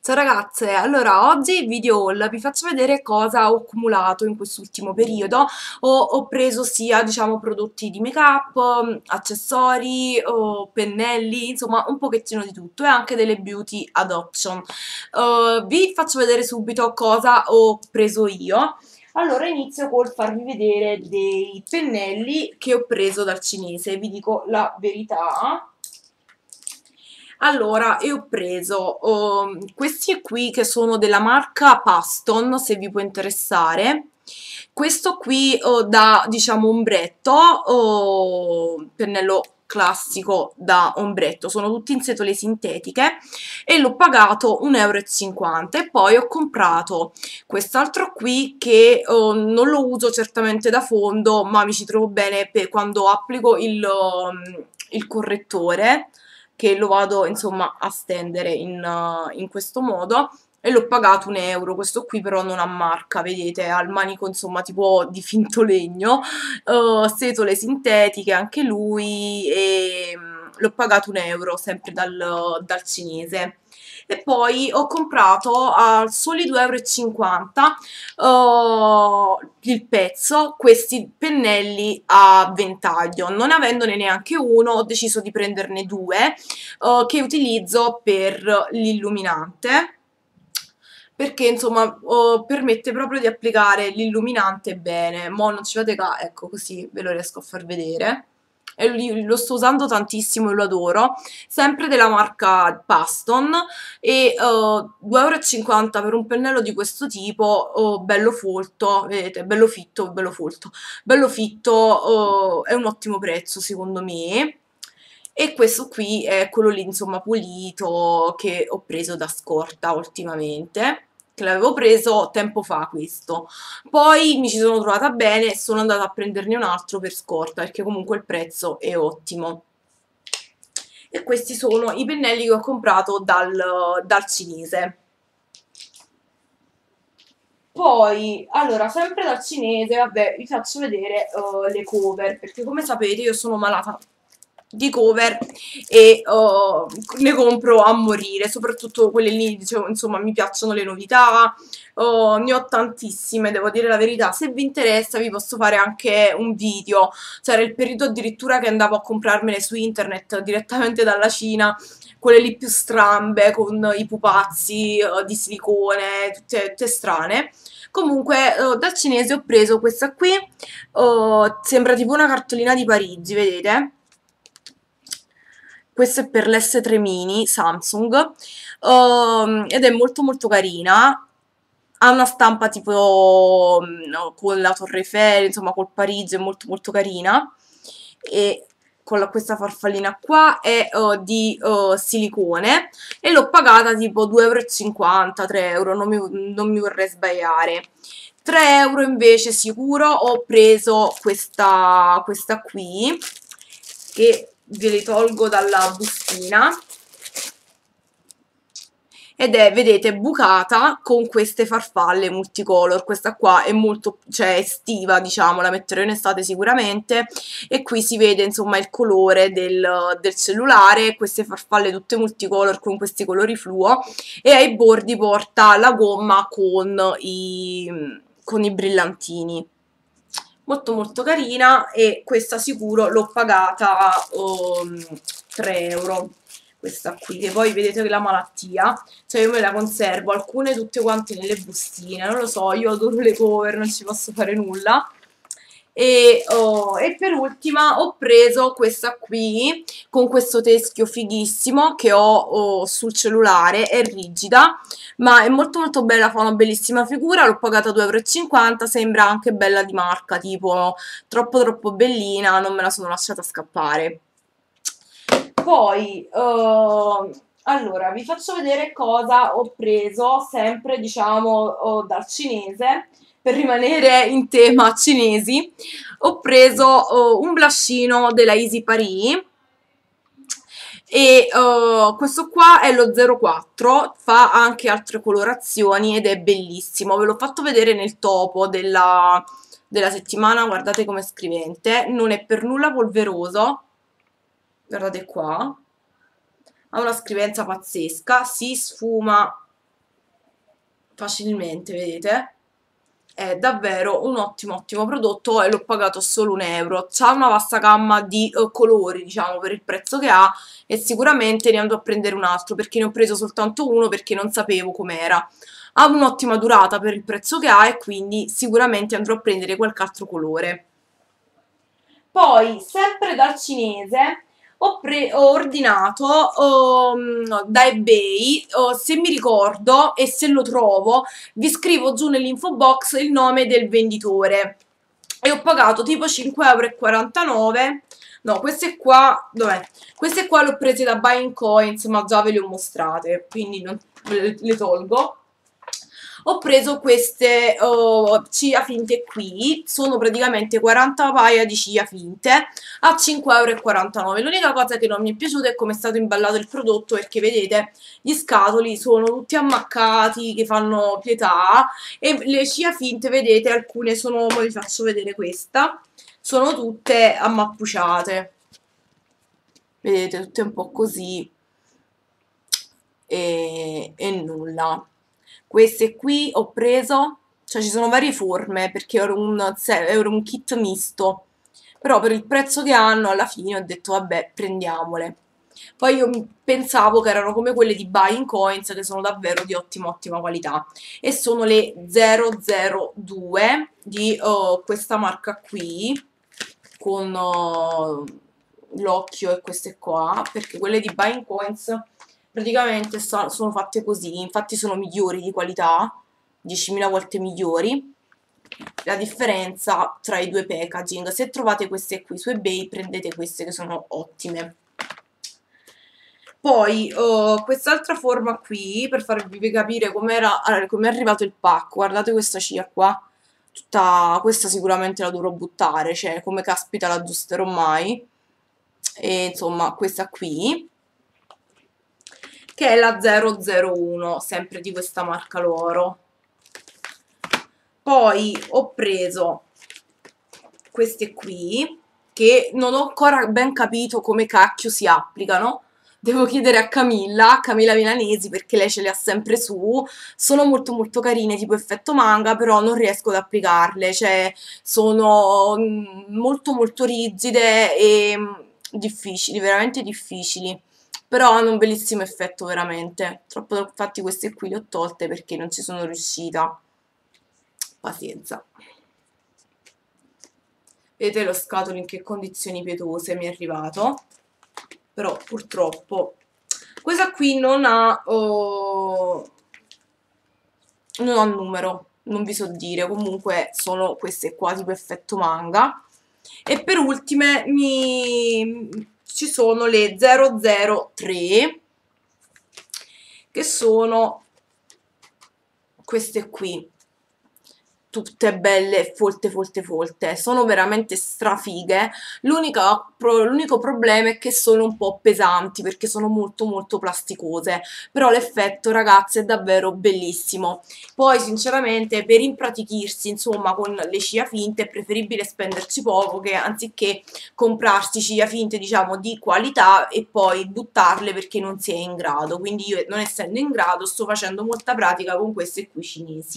Ciao ragazze, allora oggi video haul vi faccio vedere cosa ho accumulato in quest'ultimo periodo. Ho preso sia diciamo prodotti di make up, accessori, pennelli, insomma un pochettino di tutto e anche delle beauty adoption. Vi faccio vedere subito cosa ho preso io. Allora inizio col farvi vedere dei pennelli che ho preso dal cinese, vi dico la verità. Allora, io ho preso questi qui che sono della marca Paston, se vi può interessare. Questo qui da, diciamo, ombretto, pennello classico da ombretto, sono tutti in setole sintetiche e l'ho pagato 1,50 € e poi ho comprato quest'altro qui che non lo uso certamente da fondo, ma mi ci trovo bene per quando applico il correttore che lo vado insomma a stendere in questo modo e l'ho pagato 1 €. Questo qui però non ha marca, vedete, ha il manico insomma tipo di finto legno, setole sintetiche anche lui e l'ho pagato 1 € sempre dal cinese. E poi ho comprato a soli 2,50 € il pezzo questi pennelli a ventaglio. Non avendone neanche uno, ho deciso di prenderne due che utilizzo per l'illuminante perché insomma permette proprio di applicare l'illuminante bene. Mo' non ci fate caso, ecco così ve lo riesco a far vedere. E lo sto usando tantissimo e lo adoro, sempre della marca Paston e 2,50 € per un pennello di questo tipo, bello folto, vedete, bello fitto, bello folto, bello fitto, è un ottimo prezzo secondo me. E questo qui è quello lì, insomma, pulito che ho preso da scorta ultimamente, che l'avevo preso tempo fa questo. Poi mi ci sono trovata bene e sono andata a prenderne un altro per scorta, perché comunque il prezzo è ottimo. E questi sono i pennelli che ho comprato dal cinese. Poi, allora, sempre dal cinese, vabbè, vi faccio vedere le cover, perché come sapete io sono malata di cover e ne compro a morire, soprattutto quelle lì, dicevo, insomma, mi piacciono le novità, ne ho tantissime, devo dire la verità. Se vi interessa vi posso fare anche un video, c'era il periodo addirittura che andavo a comprarmele su internet direttamente dalla Cina, quelle lì più strambe, con i pupazzi di silicone, tutte strane. Comunque, dal cinese ho preso questa qui, sembra tipo una cartolina di Parigi, vedete? Questo è per l'S3 mini Samsung, ed è molto molto carina. Ha una stampa tipo no, con la Torre Eiffel, insomma col Parigi, è molto molto carina. E con questa farfallina qua è di silicone e l'ho pagata tipo 2,50 €, 3 €, non mi vorrei sbagliare. 3 € invece sicuro ho preso questa qui che ve li tolgo dalla bustina ed è, vedete, bucata con queste farfalle multicolor. Questa qua è molto, cioè estiva, diciamo, la metterò in estate sicuramente e qui si vede insomma il colore del cellulare, queste farfalle tutte multicolor con questi colori fluo e ai bordi porta la gomma con i brillantini. Molto molto carina e questa sicuro l'ho pagata 3 € questa qui, che poi vedete che la malattia, cioè io me la conservo, alcune tutte quante nelle bustine, non lo so, io adoro le cover, non ci posso fare nulla. E per ultima ho preso questa qui con questo teschio fighissimo che ho sul cellulare, è rigida ma è molto molto bella, fa una bellissima figura, l'ho pagata 2,50 €, sembra anche bella di marca, tipo troppo troppo bellina, non me la sono lasciata scappare. Poi, allora, vi faccio vedere cosa ho preso, sempre diciamo dal cinese, per rimanere in tema cinesi. Ho preso un blushino della Easy Paris e questo qua è lo 04, fa anche altre colorazioni ed è bellissimo. Ve l'ho fatto vedere nel topo della settimana, guardate come scrivente, non è per nulla polveroso, guardate qua, ha una scrivenza pazzesca, si sfuma facilmente, vedete? È davvero un ottimo ottimo prodotto e l'ho pagato solo 1 euro. C'ha una vasta gamma di colori, diciamo, per il prezzo che ha, e sicuramente ne andrò a prendere un altro perché ne ho preso soltanto uno perché non sapevo com'era. Ha un'ottima durata per il prezzo che ha e quindi sicuramente andrò a prendere qualche altro colore. Poi, sempre dal cinese, ho ordinato da eBay, se mi ricordo e se lo trovo, vi scrivo giù nell'info box il nome del venditore. E ho pagato tipo 5,49 €. No, queste qua, dov'è? Queste qua le ho prese da Buying Coins, ma già ve le ho mostrate, quindi le tolgo. Ho preso queste ciglia finte qui, sono praticamente 40 paia di ciglia finte a 5,49 €. L'unica cosa che non mi è piaciuta è come è stato imballato il prodotto, perché vedete gli scatoli sono tutti ammaccati che fanno pietà, e le ciglia finte, vedete, alcune sono, poi vi faccio vedere questa, sono tutte ammappucciate, vedete, tutte un po' così e nulla. Queste qui ho preso, cioè ci sono varie forme perché era un kit misto, però per il prezzo che hanno alla fine ho detto vabbè, prendiamole. Poi io pensavo che erano come quelle di Buying Coins, che sono davvero di ottima ottima qualità, e sono le 002 di questa marca qui, con l'occhio e queste qua, perché quelle di Buying Coins praticamente sono fatte così, infatti sono migliori di qualità, 10.000 volte migliori. La differenza tra i due packaging: se trovate queste qui su eBay, prendete queste che sono ottime. Poi quest'altra forma qui, per farvi capire com'è arrivato il pacco, guardate questa ciglia qua, tutta questa sicuramente la dovrò buttare, cioè come caspita la aggiusterò mai. E insomma, questa qui, che è la 001, sempre di questa marca loro. Poi ho preso queste qui, che non ho ancora ben capito come cacchio si applicano. Devo chiedere a Camilla Milanesi, perché lei ce le ha sempre su. Sono molto molto carine, tipo effetto manga, però non riesco ad applicarle, cioè sono molto molto rigide e difficili, veramente difficili. Però hanno un bellissimo effetto veramente. Troppo, infatti queste qui le ho tolte perché non ci sono riuscita. Pazienza. Vedete lo scatolo in che condizioni pietose mi è arrivato, però purtroppo questa qui non ha numero, non vi so dire, comunque sono queste qua tipo effetto manga. E per ultime ci sono le 003, che sono queste qui, tutte belle folte folte folte, sono veramente strafighe. L'unico problema è che sono un po' pesanti perché sono molto molto plasticose, però l'effetto, ragazzi, è davvero bellissimo. Poi sinceramente per impratichirsi insomma con le ciglia finte è preferibile spenderci poco, che anziché comprarsi ciglia finte diciamo di qualità e poi buttarle perché non si è in grado. Quindi io, non essendo in grado, sto facendo molta pratica con queste qui cinesi.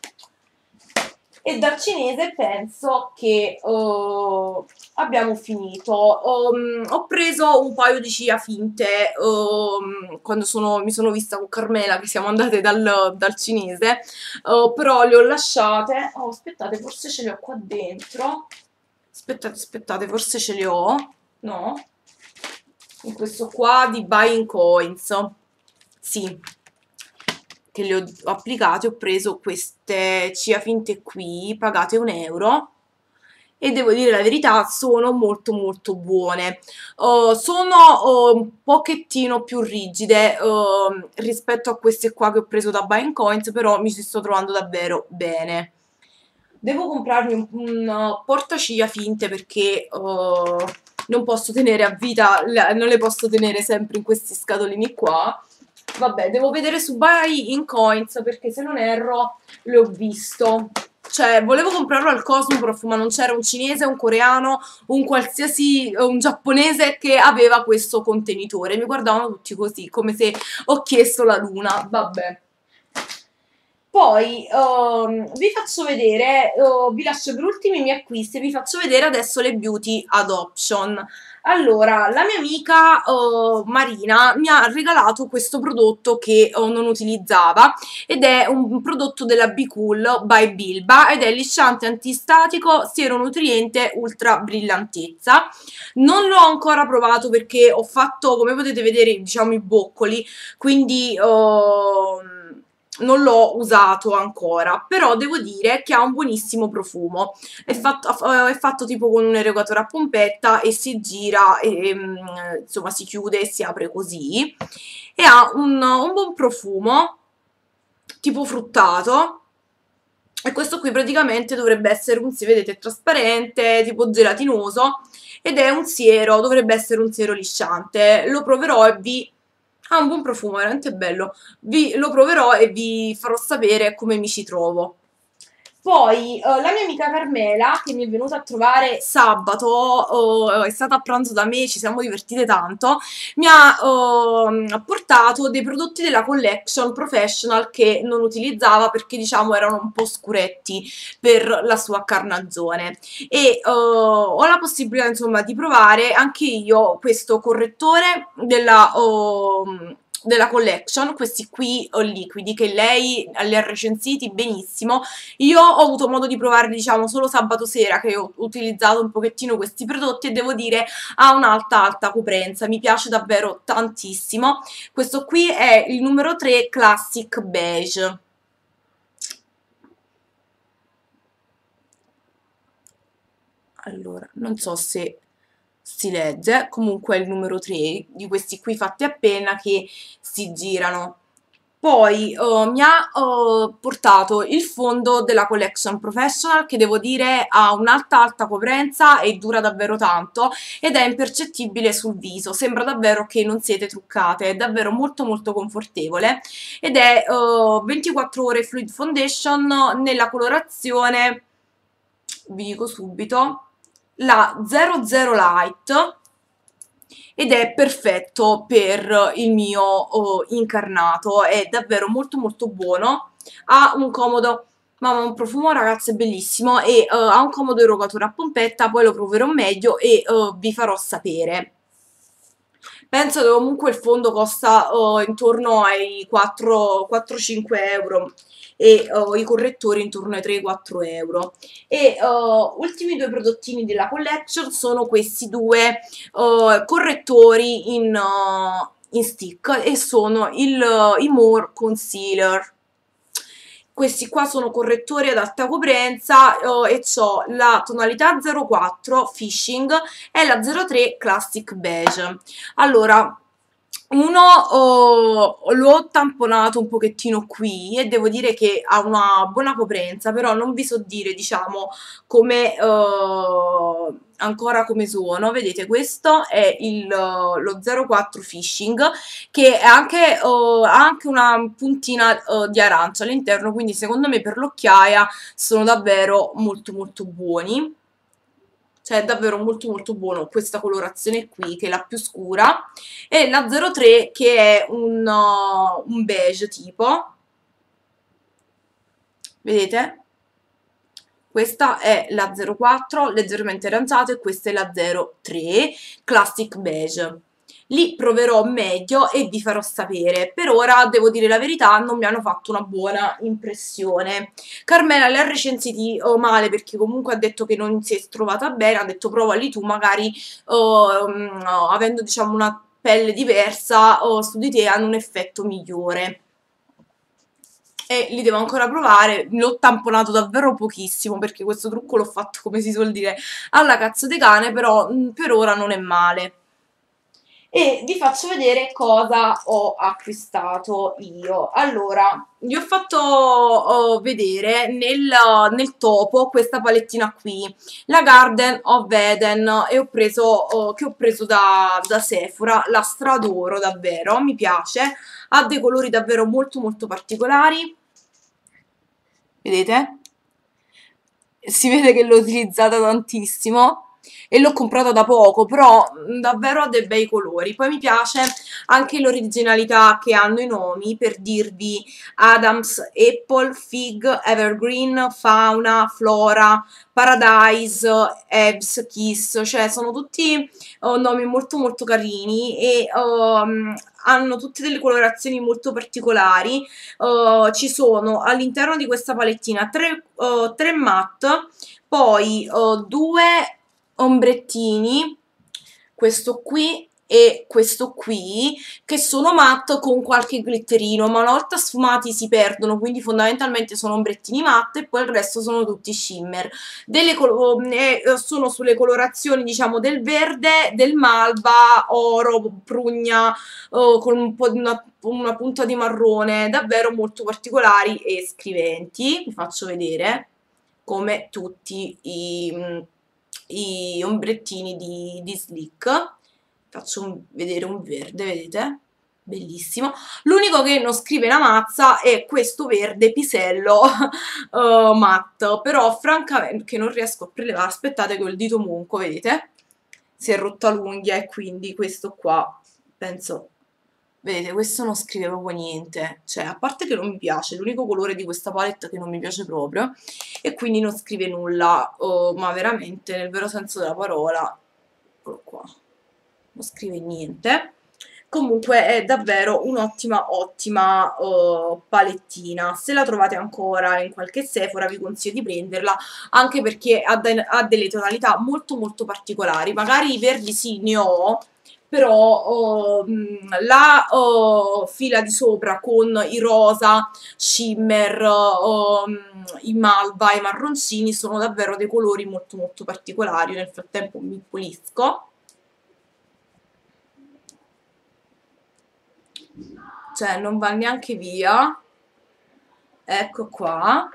E dal cinese penso che abbiamo finito. Ho preso un paio di ciglia finte quando mi sono vista con Carmela, che siamo andate dal cinese, però le ho lasciate. Oh, aspettate, forse ce le ho qua dentro. Aspettate, aspettate, forse ce le ho. No? In questo qua di Buying Coins. Sì, che le ho applicate, ho preso queste ciglia finte qui, pagate 1 euro, e devo dire la verità, sono molto molto buone. Sono un pochettino più rigide rispetto a queste qua che ho preso da Buying Coins, però mi ci sto trovando davvero bene. Devo comprarmi un portaciglia finte perché non posso tenere a vita, non le posso tenere sempre in questi scatolini qua. Vabbè, devo vedere su Buying Coins perché se non erro l'ho visto. Cioè, volevo comprarlo al Cosmoprof, ma non c'era un cinese, un coreano, un giapponese che aveva questo contenitore. Mi guardavano tutti così, come se ho chiesto la luna. Vabbè. Poi vi faccio vedere, vi lascio per ultimi i miei acquisti e vi faccio vedere adesso le beauty adoption. Allora, la mia amica Marina mi ha regalato questo prodotto che non utilizzava ed è un prodotto della Be Cool by Bilba ed è lisciante antistatico, siero nutriente, ultra brillantezza. Non l'ho ancora provato perché ho fatto, come potete vedere, diciamo i boccoli, quindi non l'ho usato ancora, però devo dire che ha un buonissimo profumo. È fatto tipo con un erogatore a pompetta e si gira e insomma si chiude e si apre così e ha un buon profumo tipo fruttato. E questo qui praticamente dovrebbe essere un siero, vedete, è trasparente, tipo gelatinoso, ed è un siero, dovrebbe essere un siero lisciante. Lo proverò e vi... Ha un buon profumo, veramente bello. Lo proverò e vi farò sapere come mi ci trovo. Poi la mia amica Carmela, che mi è venuta a trovare sabato, è stata a pranzo da me, ci siamo divertite tanto, mi ha portato dei prodotti della collection professional che non utilizzava perché diciamo erano un po' scuretti per la sua carnagione e ho la possibilità insomma di provare anche io questo correttore della collection, questi qui liquidi che lei li ha recensiti benissimo. Io ho avuto modo di provarli, diciamo, solo sabato sera che ho utilizzato un pochettino questi prodotti e devo dire ha un'alta alta coprenza, mi piace davvero tantissimo. Questo qui è il numero 3 Classic Beige. Allora, non so se si legge, comunque è il numero 3 di questi qui fatti appena che si girano. Poi mi ha portato il fondo della Collection Professional che devo dire ha un'alta alta coprenza e dura davvero tanto ed è impercettibile sul viso, sembra davvero che non siete truccate, è davvero molto molto confortevole ed è 24 ore Fluid Foundation nella colorazione, vi dico subito, la 00 Light ed è perfetto per il mio incarnato, è davvero molto molto buono, ha un comodo, mamma un profumo ragazzi è bellissimo e ha un comodo erogatore a pompetta, poi lo proverò meglio e vi farò sapere. Penso che comunque il fondo costa intorno ai 4-5 euro e i correttori intorno ai 3-4 euro. E ultimi due prodottini della collection sono questi due correttori in stick e sono i More Concealer. Questi qua sono correttori ad alta coprenza e ho la tonalità 04 Fishing e la 03 Classic Beige. Allora, uno l'ho tamponato un pochettino qui e devo dire che ha una buona coprenza, però non vi so dire, diciamo, come ancora come suono. Vedete, questo è lo 04 Fishing che è anche, ha anche una puntina di arancia all'interno, quindi secondo me per l'occhiaia sono davvero molto molto buoni. Cioè è davvero molto molto buono questa colorazione qui che è la più scura e la 03 che è un beige tipo, vedete? Questa è la 04 leggermente aranciato e questa è la 03 Classic Beige. Li proverò meglio e vi farò sapere. Per ora, devo dire la verità, non mi hanno fatto una buona impressione. Carmela li ha recensiti male perché comunque ha detto che non si è trovata bene, ha detto provali tu, magari avendo diciamo una pelle diversa su di te hanno un effetto migliore e li devo ancora provare. L'ho tamponato davvero pochissimo perché questo trucco l'ho fatto, come si suol dire, alla cazzo di cane, però per ora non è male. E vi faccio vedere cosa ho acquistato io. Allora, vi ho fatto vedere nel topo questa palettina qui, la Garden of Eden, e che ho preso da Sephora, la stradoro davvero, mi piace, ha dei colori davvero molto molto particolari, vedete? Si vede che l'ho utilizzata tantissimo e l'ho comprato da poco, però davvero ha dei bei colori. Poi mi piace anche l'originalità che hanno i nomi, per dirvi Adams, Apple, Fig, Evergreen, Fauna, Flora, Paradise, Ebs, Kiss, cioè sono tutti nomi molto molto carini e hanno tutte delle colorazioni molto particolari. Ci sono all'interno di questa palettina tre matte, poi due ombrettini, questo qui e questo qui, che sono matte con qualche glitterino, ma una volta sfumati si perdono, quindi fondamentalmente sono ombrettini matte e poi il resto sono tutti shimmer. Sono sulle colorazioni, diciamo, del verde, del malva, oro, prugna, con un po' di una punta di marrone, davvero molto particolari e scriventi. Vi faccio vedere come tutti i ombrettini di Sleek. Faccio vedere un verde, vedete? Bellissimo. L'unico che non scrive la mazza è questo verde pisello matte, però francamente che non riesco a prelevare. Aspettate che ho il dito munco, vedete? Si è rotta l'unghia e quindi questo qua, penso, vedete, questo non scrive proprio niente, cioè a parte che non mi piace, l'unico colore di questa palette che non mi piace proprio, e quindi non scrive nulla, ma veramente nel vero senso della parola, eccolo qua, non scrive niente. Comunque è davvero un'ottima, ottima palettina. Se la trovate ancora in qualche Sephora vi consiglio di prenderla, anche perché ha delle tonalità molto molto particolari. Magari i verdi sì, ne ho, però la fila di sopra con i rosa, shimmer, i malva, i marroncini sono davvero dei colori molto molto particolari. Nel frattempo mi pulisco. Cioè non va neanche via, ecco qua.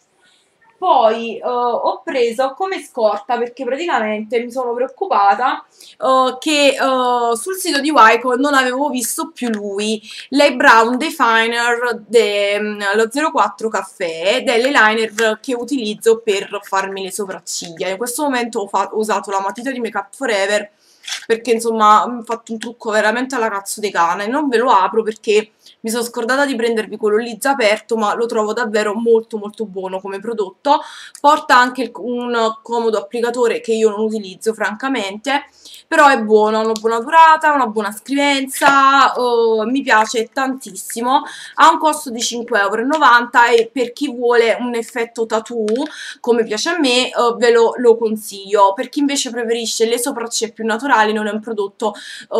Poi ho preso come scorta, perché praticamente mi sono preoccupata che sul sito di Wycon non avevo visto più lui, l'Eyebrow Definer lo 04 Caffè, ed è l'eyeliner che utilizzo per farmi le sopracciglia. In questo momento ho usato la matita di Make Up Forever, perché insomma ho fatto un trucco veramente alla cazzo di cane. Non ve lo apro perché mi sono scordata di prendervi quello lì già aperto, ma lo trovo davvero molto molto buono come prodotto. Porta anche un comodo applicatore che io non utilizzo francamente, però è buono, ha una buona durata, una buona scrivenza, mi piace tantissimo. Ha un costo di 5,90 € e per chi vuole un effetto tattoo come piace a me, ve lo consiglio. Per chi invece preferisce le sopracciglia più naturali non è un prodotto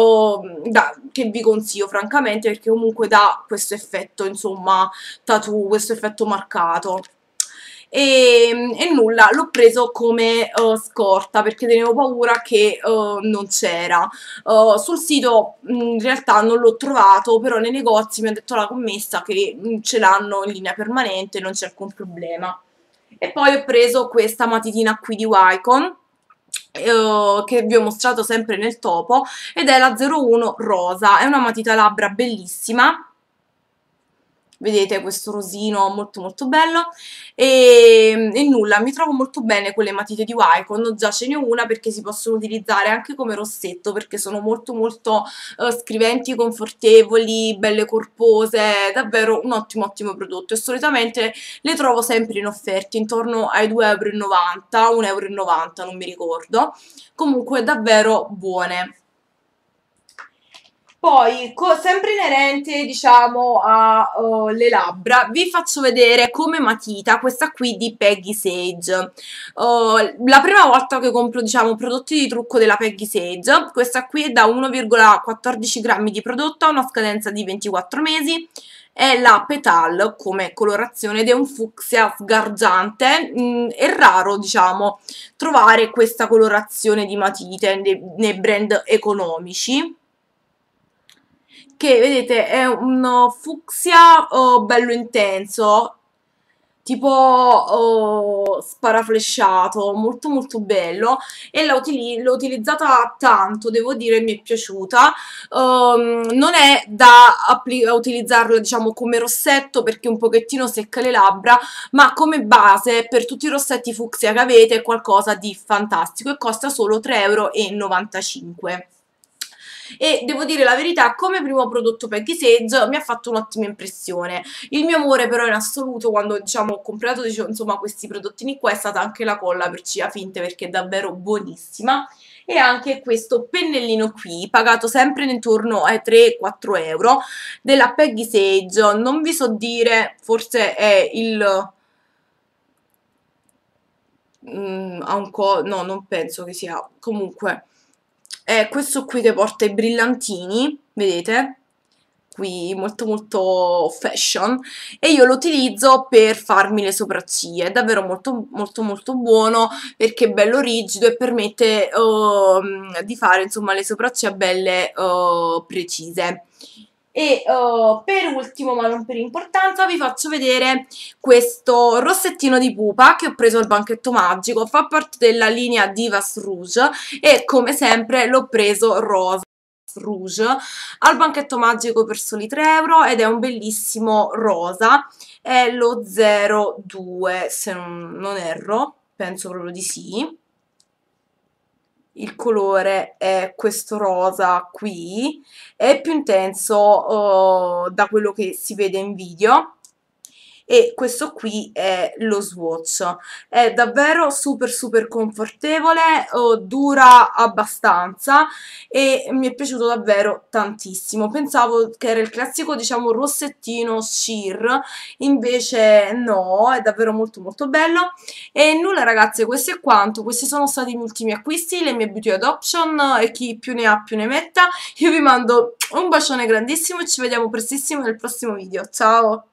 che vi consiglio francamente, perché comunque dà questo effetto, insomma, tattoo, questo effetto marcato. E nulla, l'ho preso come scorta perché tenevo paura che non c'era. Sul sito in realtà non l'ho trovato, però nei negozi mi ha detto la commessa che ce l'hanno in linea permanente, non c'è alcun problema. E poi ho preso questa matitina qui di Wycon, che vi ho mostrato sempre nel topo, ed è la 01 rosa. È una matita labbra bellissima, vedete questo rosino molto molto bello, e nulla, mi trovo molto bene con le matite di Wycon. Già ce n'è una perché si possono utilizzare anche come rossetto, perché sono molto molto scriventi, confortevoli, belle corpose, davvero un ottimo ottimo prodotto, e solitamente le trovo sempre in offerta intorno ai 2,90 €, 1,90 €, non mi ricordo, comunque davvero buone. Poi, sempre inerente, diciamo, alle labbra, vi faccio vedere come matita questa qui di Peggy Sage. La prima volta che compro, diciamo, prodotti di trucco della Peggy Sage, questa qui è da 1,14 grammi di prodotto, ha una scadenza di 24 mesi, è la Petal come colorazione ed è un fucsia sgargiante. È raro, diciamo, trovare questa colorazione di matite nei brand economici, che vedete è un fucsia bello intenso, tipo sparaflesciato, molto molto bello, e l'ho utilizzata tanto, devo dire, mi è piaciuta. Non è da utilizzarla, diciamo, come rossetto perché un pochettino secca le labbra, ma come base per tutti i rossetti fucsia che avete è qualcosa di fantastico e costa solo 3,95 €. E devo dire la verità, come primo prodotto Peggy Sage mi ha fatto un'ottima impressione. Il mio amore però in assoluto quando, diciamo, ho comprato, diciamo, insomma, questi prodottini qua è stata anche la colla per ciglia finte perché è davvero buonissima. E anche questo pennellino qui, pagato sempre intorno ai 3-4 euro, della Peggy Sage. Non vi so dire, forse è il... ha un no, non penso che sia... Comunque, è questo qui che porta i brillantini, vedete? Qui molto molto fashion, e io lo utilizzo per farmi le sopracciglia. È davvero molto molto molto buono perché è bello rigido e permette di fare, insomma, le sopracciglia belle precise. E per ultimo, ma non per importanza, vi faccio vedere questo rossettino di pupa che ho preso al Banchetto Magico. Fa parte della linea Divas Rouge e come sempre l'ho preso rosa rouge al Banchetto Magico per soli 3 euro ed è un bellissimo rosa, è lo 02 se non erro, penso proprio di sì. Il colore è questo rosa qui, è più intenso da quello che si vede in video, e questo qui è lo swatch. È davvero super super confortevole, dura abbastanza e mi è piaciuto davvero tantissimo. Pensavo che era il classico, diciamo, rossettino sheer, invece no, è davvero molto molto bello. E nulla ragazze, questo è quanto. Questi sono stati i miei ultimi acquisti, le mie beauty adoption, e chi più ne ha più ne metta. Io vi mando un bacione grandissimo e ci vediamo prestissimo nel prossimo video. Ciao!